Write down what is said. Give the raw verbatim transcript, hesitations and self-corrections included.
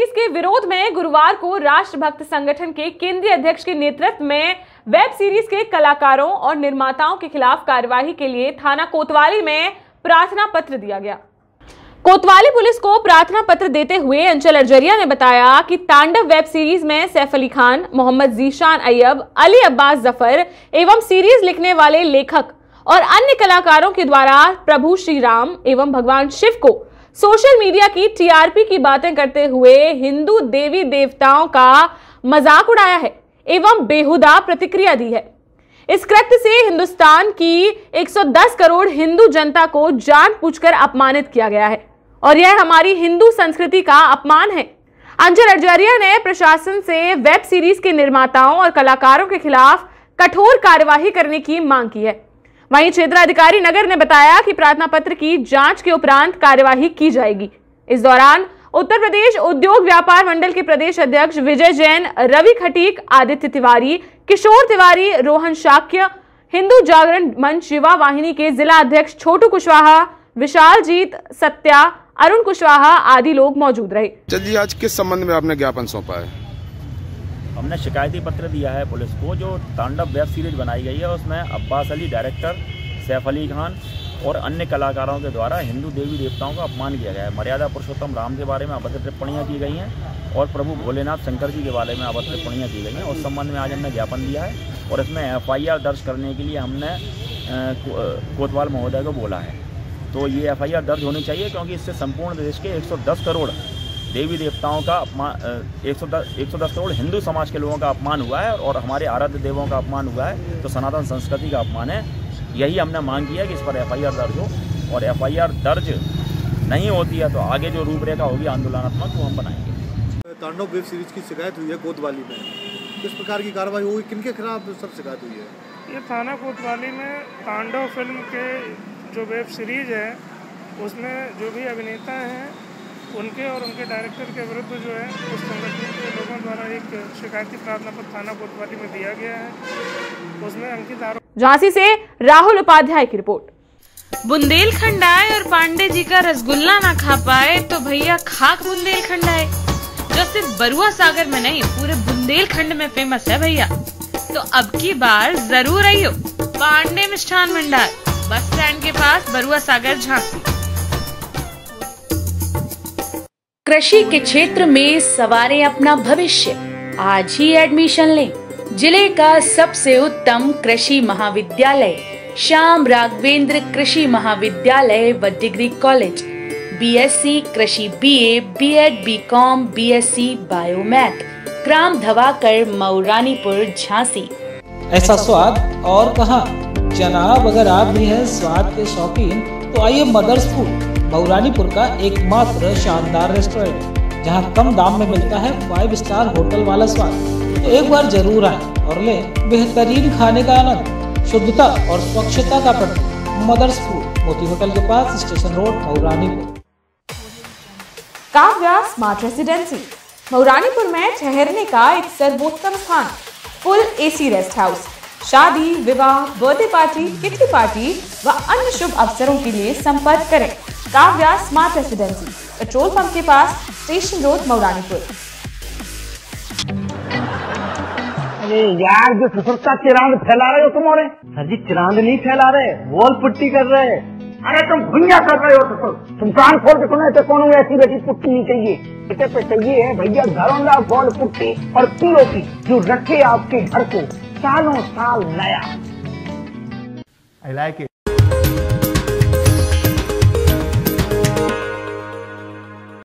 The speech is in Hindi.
सीरीज के विरोध में गुरुवार को राष्ट्रभक्त संगठन के केंद्रीय अध्यक्ष के नेतृत्व में वेब सीरीज के कलाकारों और निर्माताओं के खिलाफ कार्यवाही के लिए थाना कोतवाली में प्रार्थना पत्र दिया गया। कोतवाली पुलिस को प्रार्थना पत्र देते हुए अंचल अरजरिया ने बताया कि तांडव वेब सीरीज में सैफ अली खान, मोहम्मद जीशान अय्यब, अली अब्बास जफर एवं सीरीज लिखने वाले लेखक और अन्य कलाकारों के द्वारा प्रभु श्री राम एवं भगवान शिव को सोशल मीडिया की टीआरपी की बातें करते हुए हिंदू देवी देवताओं का मजाक उड़ाया है एवं बेहुदा प्रतिक्रिया दी है। इस कृत्य से हिंदुस्तान की एक सौ दस करोड़ हिंदू जनता को जानबूझकर अपमानित किया गया है और यह हमारी हिंदू संस्कृति का अपमान है। अंचल अरजरिया ने प्रशासन से वेब सीरीज के निर्माताओं और कलाकारों के खिलाफ कठोर कार्यवाही करने की मांग की है। वहीं क्षेत्राधिकारी नगर ने बताया कि प्रार्थना पत्र की जांच के उपरांत कार्यवाही की जाएगी। इस दौरान उत्तर प्रदेश उद्योग व्यापार मंडल के प्रदेश अध्यक्ष विजय जैन, रवि खटीक, आदित्य तिवारी, किशोर तिवारी, रोहन शाक्य, हिंदू जागरण मंच युवा वाहिनी के जिला अध्यक्ष छोटू कुशवाहा, विशाल जीत, सत्या, अरुण कुशवाहा आदि लोग मौजूद रहे। जी, आज किस संबंध में आपने ज्ञापन सौंपा है? हमने शिकायती पत्र दिया है पुलिस को। जो तांडव वेब सीरीज बनाई गई है उसमें अब्बास अली डायरेक्टर, सैफ अली खान और अन्य कलाकारों के द्वारा हिंदू देवी देवताओं का अपमान किया गया है। मर्यादा पुरुषोत्तम राम के बारे में अभद्र टिप्पणियाँ की गई हैं और प्रभु भोलेनाथ शंकर जी के बारे में अभद्र टिप्पणियाँ की गई हैं। उस संबंध में आज हमने ज्ञापन दिया है और इसमें एफ आई आर दर्ज करने के लिए हमने कोतवाल महोदय को बोला है। तो ये एफ आई आर दर्ज होनी चाहिए क्योंकि इससे संपूर्ण देश के एक सौ दस करोड़ देवी देवताओं का अपमान, एक सौ दस करोड़ हिंदू समाज के लोगों का अपमान हुआ है और हमारे आराध्य देवों का अपमान हुआ है। तो सनातन संस्कृति का अपमान है। यही हमने मांग किया कि इस पर एफ आई आर दर्ज हो और एफ आई आर दर्ज नहीं होती है तो आगे जो रूपरेखा होगी आंदोलनात्मक वो हम बनाएंगे। तांडव वेब सीरीज की शिकायत हुई है कोतवाली में, किस प्रकार की कार्रवाई हुई, किनके खिलाफ सब शिकायत हुई है? ये थाना कोतवाली में तांडव फिल्म के जो वेब सीरीज है उसमें जो भी अभिनेता हैं उनके और उनके डायरेक्टर के विरुद्ध जो है उस संगठन के लोगों द्वारा एक शिकायती प्रार्थना पत्र थाना कोतवाली में दिया गया है। उसमें अंकित आरोप। झांसी से राहुल उपाध्याय की रिपोर्ट। बुंदेलखंड आए और पांडे जी का रसगुल्ला ना खा पाए तो भैया खाक बुंदेलखंड आए, जो सिर्फ बरुआ सागर में नहीं पूरे बुंदेलखंड में फेमस है भैया। तो अब की बार जरूर आइयो पांडे मिष्ठान भंडार, बस स्टैंड के पास, बरुआ सागर, झांसी। कृषि के क्षेत्र में सवारें अपना भविष्य, आज ही एडमिशन लें। जिले का सबसे उत्तम कृषि महाविद्यालय श्याम राघवेंद्र कृषि महाविद्यालय व डिग्री कॉलेज, बीएससी कृषि, BA, BEd, BCom, BSc biomath, ग्राम धवाकर, मऊरानीपुर, झांसी। ऐसा स्वाद और कहाँ जनाब, अगर आप भी हैं स्वाद के शौकीन तो आइए मदर्स फूड, मऊरानीपुर का एकमात्र शानदार रेस्टोरेंट जहां कम दाम में मिलता है फाइव स्टार होटल वाला स्वाद। तो एक बार जरूर आएं और लें बेहतरीन खाने का आनंद। शुद्धता और स्वच्छता का प्रतीक मदर्स फूड, मोती होटल के पास, station road, Mauranipur. Kavya smart residency Mauranipur में ठहरने का एक सर्वोत्तम स्थान। फुल एसी रेस्ट हाउस, शादी, विवाह, बर्थडे पार्टी, किटी पार्टी व अन्य शुभ अवसरों के लिए संपर्क करें। Kavya smart residency, petrol pump के पास, स्टेशन रोड, मऊरानीपुर। अरे यार, जो ससुरता चिरांद फैला रहे हो तुम। और सर जी, चिरांद नहीं फैला रहे, वॉल पुट्टी कर रहे। अरे तुम भुइया कर रहे हो तो तुम कान खोल के सुने तो कौन ऐसी बेटी पुट्टी नहीं चाहिए। इसे पे चाहिए है भैया घरौंदा वॉल पुट्टी और पीओपी जो रखे आपके घर को सालों साल नया। I like it.